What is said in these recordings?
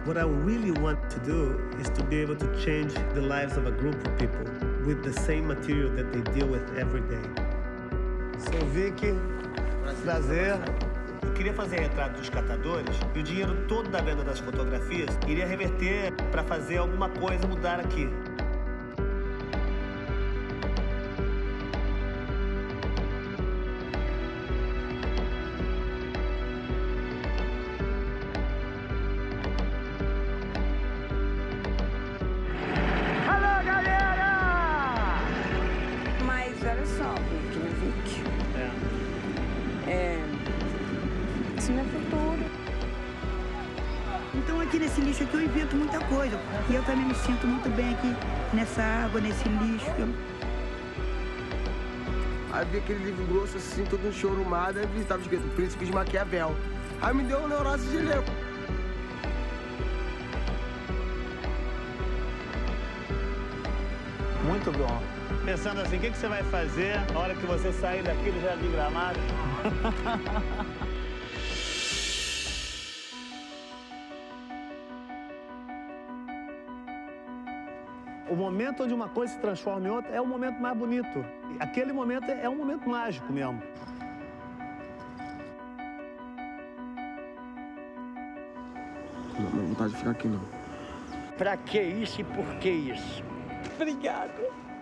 What I really want to do is to be able to change the lives of a group of people with the same material that they deal with every day. Sou Vicky, prazer. Eu queria fazer retrato dos catadores e o dinheiro todo da venda das fotografias iria reverter para fazer alguma coisa mudar aqui. Isso não é futuro. Então aqui nesse lixo aqui eu invento muita coisa. E eu também me sinto muito bem aqui nessa água, nesse lixo. Aí vi aquele livro grosso assim, todo enxorumado, aí estava escrito Príncipe de Maquiavel. Aí me deu um neurose de ler. Muito bom. Pensando assim, o que você vai fazer na hora que você sair daqui do Jardim Gramado? O momento onde uma coisa se transforma em outra é o momento mais bonito. Aquele momento é um momento mágico mesmo. Não dá vontade de ficar aqui, não. Pra que isso e por que isso? Obrigado.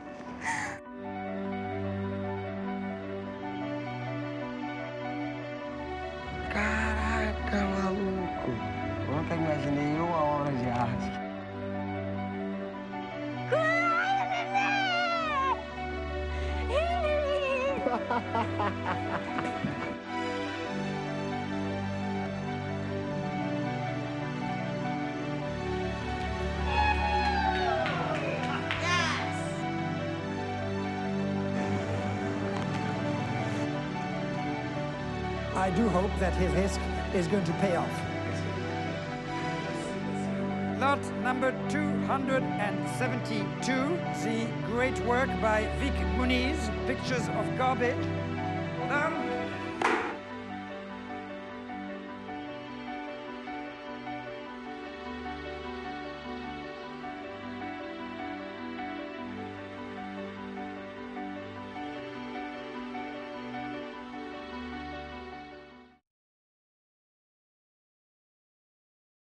Caraca, maluco. Nunca imaginei uma obra de arte. I do hope that his risk is going to pay off. Lot number 272, the great work by Vic Muniz, Pictures of Garbage. Well done.